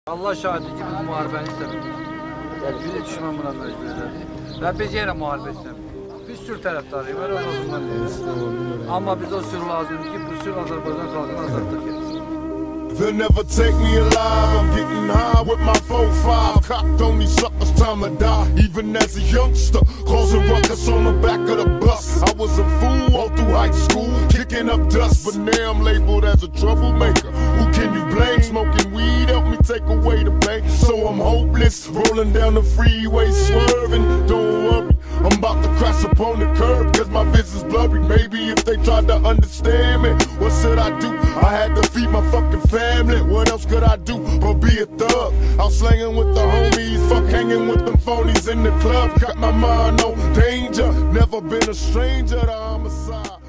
Allah şahidi ki biz müharibəni istəmirik. Bizi düşman buna mecbur edədik. Və biz yenə müharibə istəmirik. Biz sülh tərəfdarıyıq, mən o zaman deyim. Amma biz o sülh lazımdır ki, bu sülh Azərbaycan xalqına azadlıq etsin. They'll never take me alive. I'm getting high with my 4-5. Cocked on these suckers, time to die. Even as a youngster, causing ruckus on the back of the bus. I was a fool all through high school, kicking up dust. But now I'm labeled as a troublemaker. Who can you blame? Smoking weed helped me take away the pain. So I'm hopeless, rolling down the freeway, swerving. Don't worry, I'm about to crash upon the curb, cause my vision's blurry. Maybe if they tried to understand me, what should I do? I had to feed my fucking family. What else could I do but be a thug? Out slanging with the homies, fuck hanging with them phonies in the club. Got my mind on danger, never been a stranger to homicide.